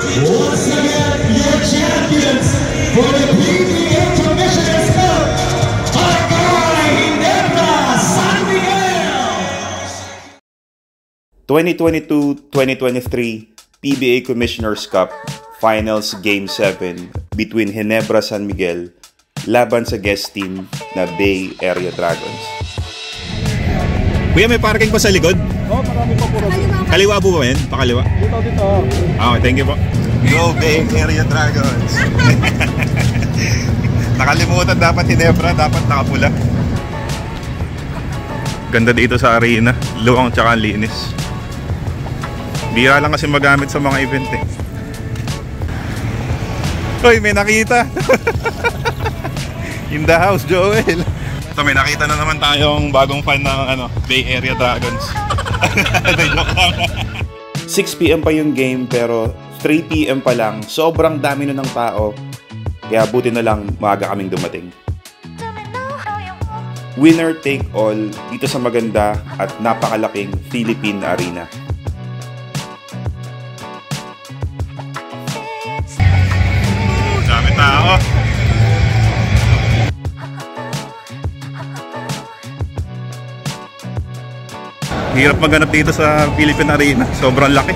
Once again, your champions for the PBA Commissioner's Cup, Bocaue Ginebra San Miguel! 2022-2023 PBA Commissioner's Cup Finals Game 7 between Ginebra San Miguel laban sa guest team na Bay Area Dragons. Kuya, may parking pa sa likod? Oo, marami pa po. Kaliwa po ba yan? Pakaliwa? Dito. Okay, thank you po. Go Bay Area Dragons! Nakalimutan dapat Ginebra, dapat nakapula. Ganda dito sa arena, luwang tsaka linis. Bira lang kasi magamit sa mga event eh. Hoy, may nakita! In the house, Joel! So may nakita na naman tayong bagong fan ng Bay Area Dragons. 6 PM pa yung game pero 3 PM pa lang, sobrang dami na ng tao. Kaya buti na lang maaga kaming dumating. Winner take all dito sa maganda at napakalaking Philippine Arena. Dami tao. Hirap maghanap dito sa Philippine Arena. Sobrang laki.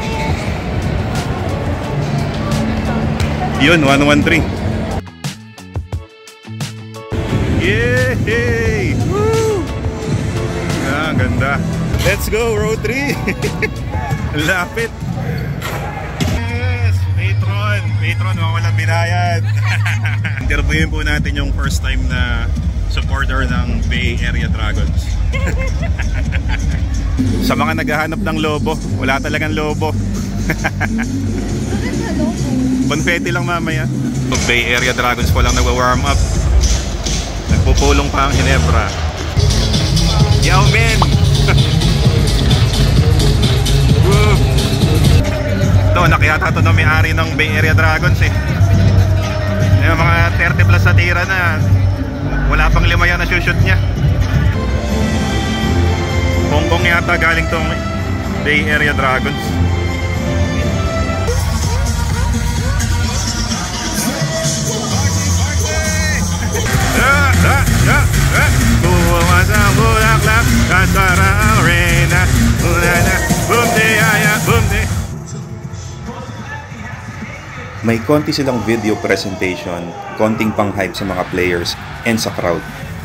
Yun, 113. Yay! Woo! Ah, ganda. Let's go, row 3. Lapit. Yes, Patron, walang binayad. Interviewin po natin yung first time na supporter ng Bay Area Dragons. Sa mga naghahanap ng lobo, wala talagang lobo. Confetti lang mamaya. Bay Area Dragons po lang nagwa-warm up. Nagpupulong pa ang Ginebra. Yow men! Ito, nakiyata ito na may-ari ng Bay Area Dragons eh. Yung mga 30 plus sa tira na, wala pang 5 yan na shoot niya. Hong Kong yata galing tong Bay Area Dragons. May konti silang video presentation, konting pang-hype sa mga players and sa crowd.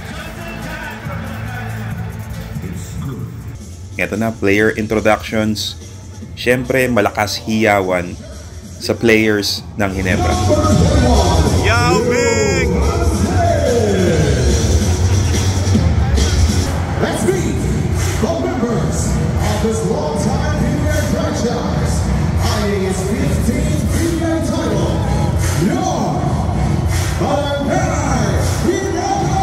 Ito na, player introductions. Siyempre, malakas hiyawan sa players ng Ginebra. Yao Ming! Let's meet the members of this long-time PBA franchise. Eyeing his 15th PBA title, your Bocaue Bulacan!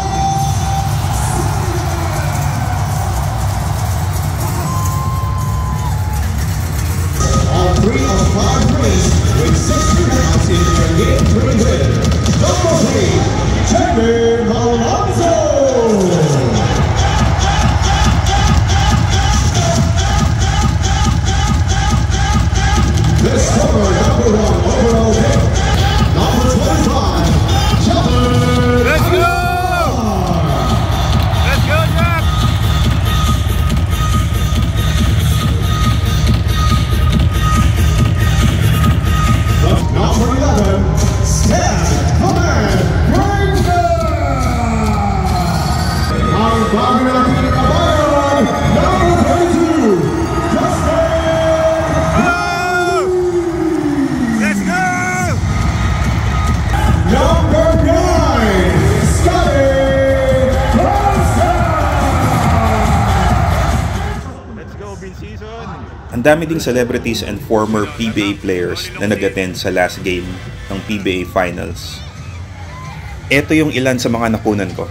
All 3 of 5 wins with 6 rounds in their game 3 win. Number 3, Ginebra. Discover number 1 overall pick, number 25, Ginebra. Let's go! Let's go, Jack! Number 11, Stand Command Ranger. Ang bago natin kabayan, number 32, Justin. Let's go! Number 9, Scotty Bronson. Let's go, bin season! Ang dami ding celebrities and former PBA players na nag-attend sa last game ng PBA Finals. Ito yung ilan sa mga nakunan ko.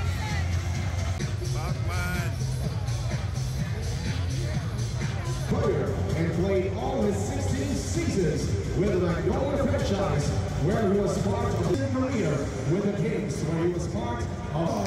And played all his 16 seasons with the Bocaue franchise, where he was part of his career with the Kings, where he was part of.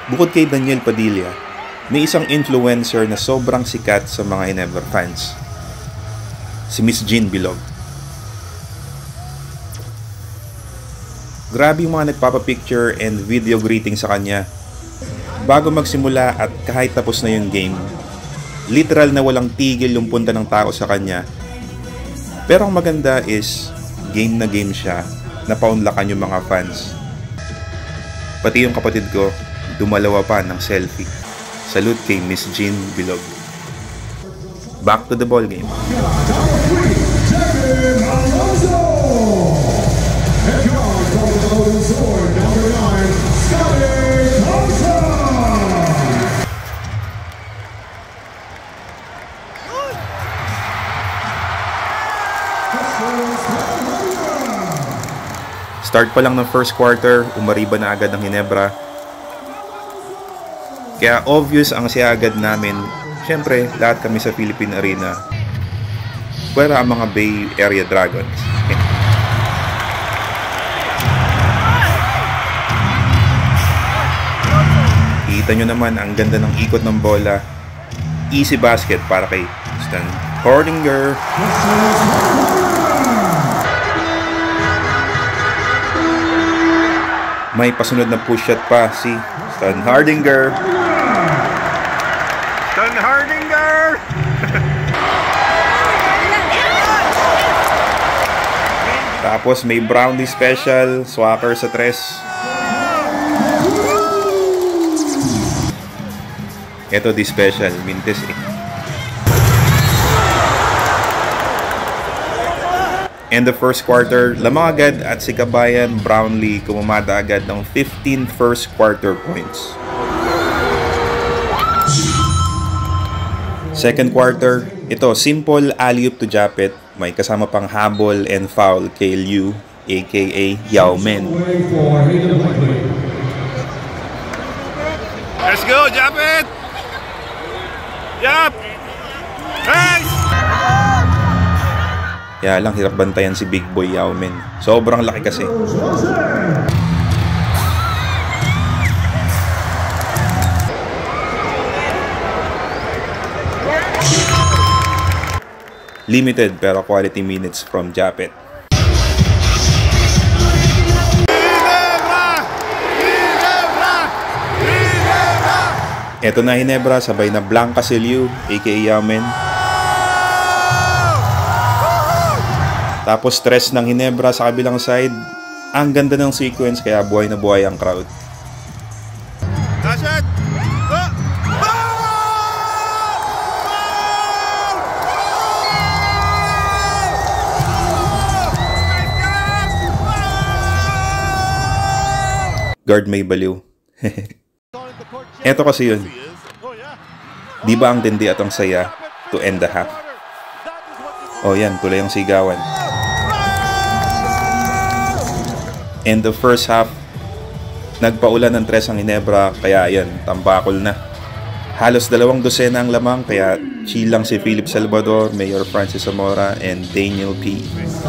Bukod kay Daniel Padilla, may isang influencer na sobrang sikat sa mga Ginebra fans. Si Miss Jean Bilog. Grabe yung mga nagpapapicture and video greeting sa kanya. Bago magsimula at kahit tapos na yung game, literal na walang tigil yung punta ng tao sa kanya. Pero ang maganda is, game na game siya, napaunlakan yung mga fans. Pati yung kapatid ko, dumalawa pa ng selfie. Salute kay Miss Jean Bilog. Back to the ball game. Start pa lang ng first quarter, umariba na agad ang Ginebra. Kaya obvious ang siagad namin. Siyempre, lahat kami sa Philippine Arena. Pwera ang mga Bay Area Dragons. Kita nyo naman ang ganda ng ikot ng bola. Easy basket para kay Stan Hardinger. May pasunod na push shot pa si Stan Hardinger. Stan Hardinger! Tapos may Brownie special, Swacker sa tres. Ito di special, mintes eh. In the first quarter, lamang agad at si Kabayan Brownlee kumamada agad ng 15 first quarter points. Second quarter, ito simple alley-oop to Japet, may kasama pang habol and foul kay Liu aka Yao Men. Let's go, Japet! Yap! Nice! Kaya lang hirap bantayan si Big Boy Yao Men. Sobrang laki kasi. Limited pero quality minutes from Japet. Eto na Ginebra, sabay na Blanca si Liu aka Yao Men. Tapos stress ng Ginebra sa kabilang side. Ang ganda ng sequence kaya buhay na buhay ang crowd. Shot! Guard may baliw. Eto kasi yun. Di ba ang tindi at ang saya to end the half? O yan, tuloy ang sigawan. In the first half, nagpaulan ng tres ang Ginebra, kaya yan, tambakol na. Halos 2 dosena ang lamang, kaya chill lang si Philip Salvador, Mayor Francis Zamora, and Daniel P.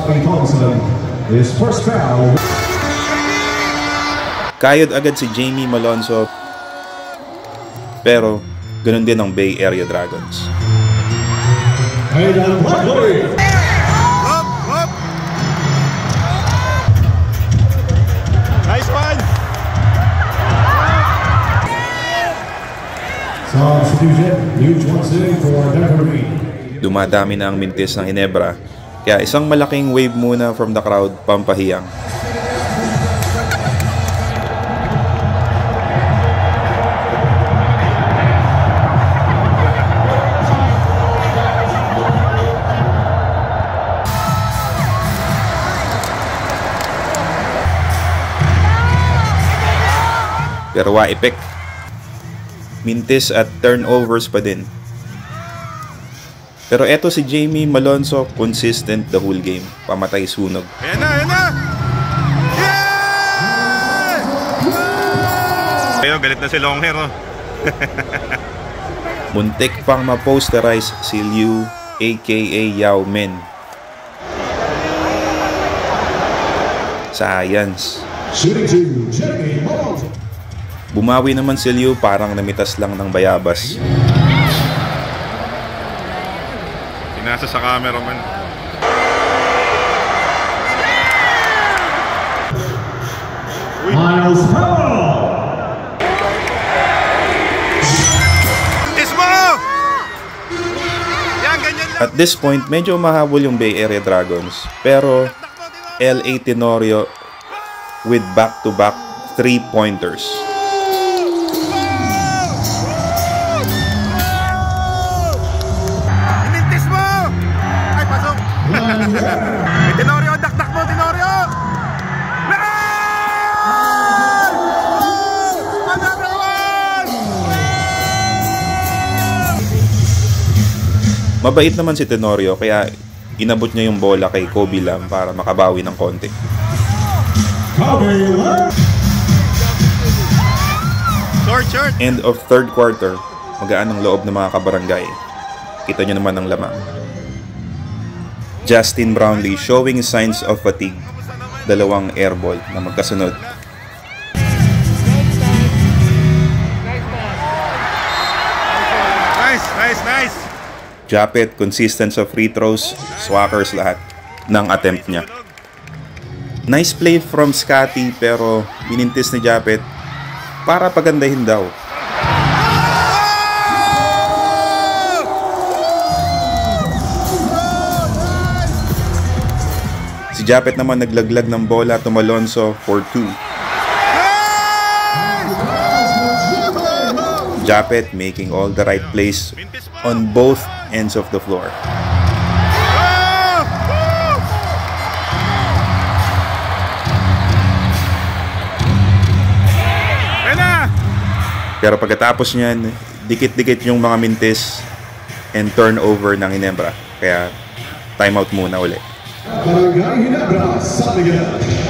Kayod agad si Jamie Malonzo, pero ganun din ang Bay Area Dragons. Nice one! Dumadami na ang mintis ng Ginebra, kaya isang malaking wave muna from the crowd, pampahiyang. Pero wa-epek. Mintis at turnovers pa din. Pero eto si Jamie Malonzo, consistent the whole game. Pamatay sunog. Ayan na, ayan na! Yeah! Ayo, galit na si long hair, oh. Muntik pang ma-posterize si Liu aka Yao Men. Science. Bumawi naman si Liu, parang namitas lang ng bayabas. Pinasa sa cameraman. Miles Powell! Ismo! Yan, ganyan lang. At this point, medyo mahabol yung Bay Area Dragons. Pero LA Tenorio with back-to-back 3-pointers. Inintis mo! Ay, pasok! Tenorio, dakdak mo, Tenorio! Mabait naman si Tenorio, kaya inabot niya yung bola kay Kobe Lam para makabawi ng konti. Short! End of third quarter, magaan ang loob ng mga kabarangay. Kita nyo naman ang lamang. Justin Brownlee showing signs of fatigue. 2 airball na magkasunod. Nice! Japet, consistent sa free throws, swackers lahat ng attempt niya. Nice play from Scotty pero binintis ni Japet para pagandahin daw. Si Japet naman naglaglag ng bola, tumalonso for 2. Japet making all the right plays on both ends of the floor. Pero pagkatapos niyan, dikit-dikit yung mga mintis and turnover ng Ginebra. Kaya timeout muna uli. Ginebra San Miguel.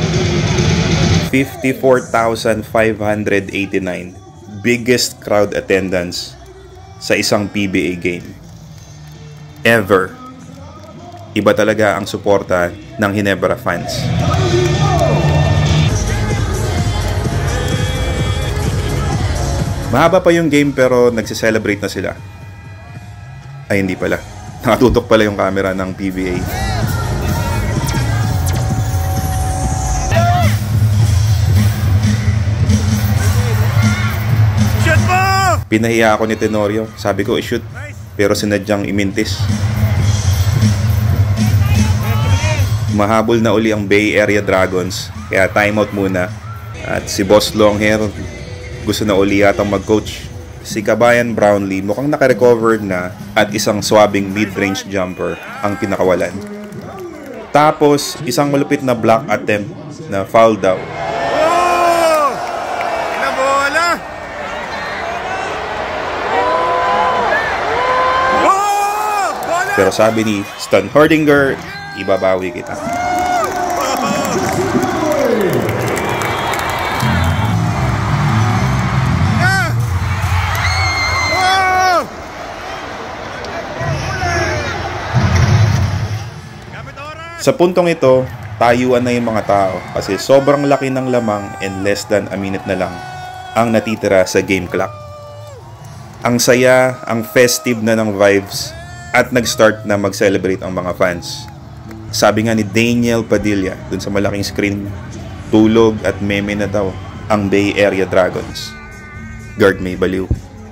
54,589. Biggest crowd attendance sa isang PBA game ever. Iba talaga ang suporta ng Ginebra fans. Mahaba pa yung game pero nagse-celebrate na sila. Ay, hindi pala. Nakatutok pala yung camera ng PBA. Pinahiya ako ni Tenorio. Sabi ko i-shoot, pero sinadyang imintis. Mahabol na uli ang Bay Area Dragons, kaya timeout muna. At si Boss Longhair gusto na uli yatang mag-coach. Si Kabayan Brownlee mukhang nakarecover na at isang swabing mid-range jumper ang pinakawalan. Tapos isang malupit na block attempt na foul daw. Pero sabi ni Stan Hardinger, ibabawi kita. Sa puntong ito, tayuan na yung mga tao kasi sobrang laki ng lamang and less than a minute na lang ang natitira sa game clock. Ang saya, ang festive na ng vibes, at nag-start na mag-celebrate ang mga fans. Sabi nga ni Daniel Padilla dun sa malaking screen, tulog at meme na daw ang Bay Area Dragons. Guard may baliw.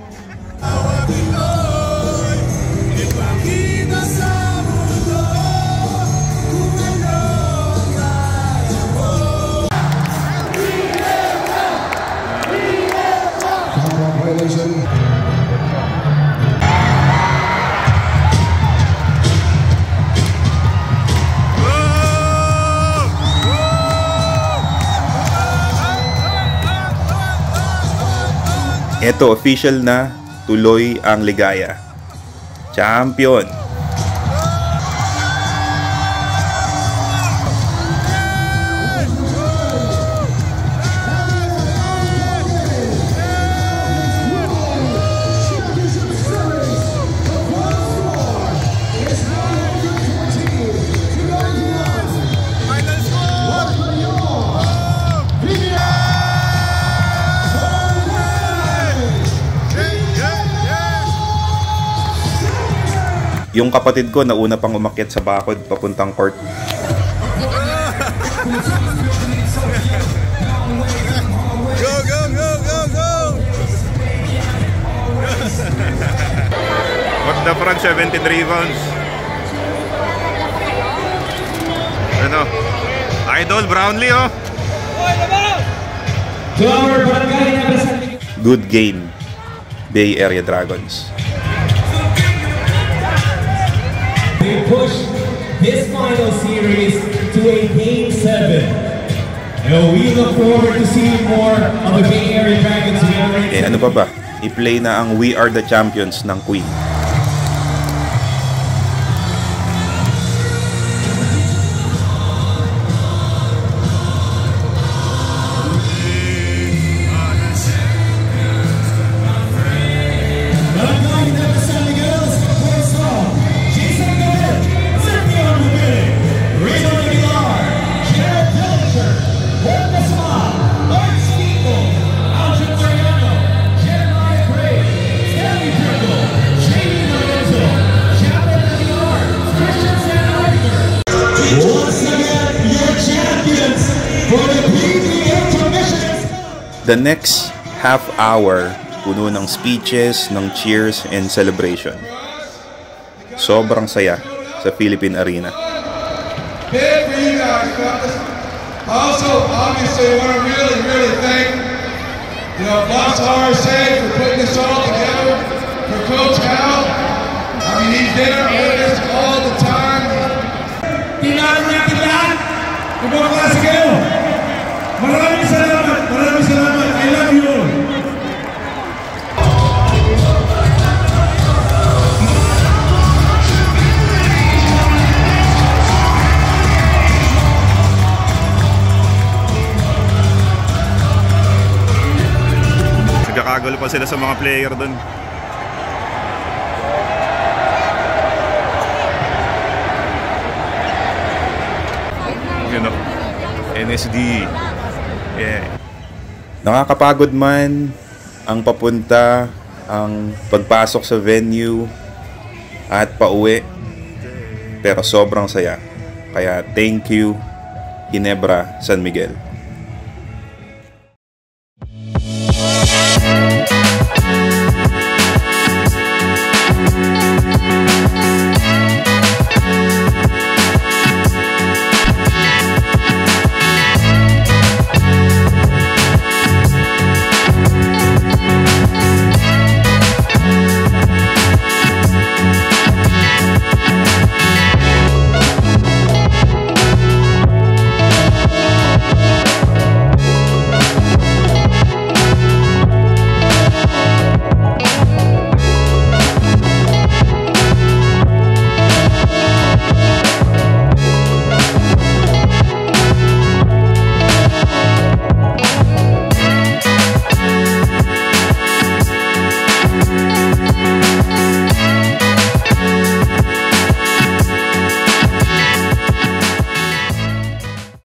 Ito, official na, tuloy ang ligaya. Champion! Yung kapatid ko nauna pang umakyat sa bakod papuntang court. Go, go, go, go, go! What the front, 17 rebounds. Ano? Idol, Brownlee, oh! Good game, Bay Area Dragons. They pushed this final series to a Game 7. And we look forward to seeing more of the Bay Area Dragons. Ano pa ba? I-play na ang We Are the Champions ng Queen. The next half hour, puno ng speeches, ng cheers, and celebration. Sobrang saya sa Philippine Arena. Big for you guys, fellas. Also, obviously, I want to really thank, Boss RSA for putting this all together, for Coach Al. I mean, he's there with us all the time. Tingnan natin lahat. Ibang klase kayo. Maraming salamat. Maraming salamat. I love you all. Nagkakagulo pa sila sa mga player doon. NSD. Yeah. Nakakapagod man ang papunta, ang pagpasok sa venue at pauwi, pero sobrang saya. Kaya thank you, Ginebra San Miguel.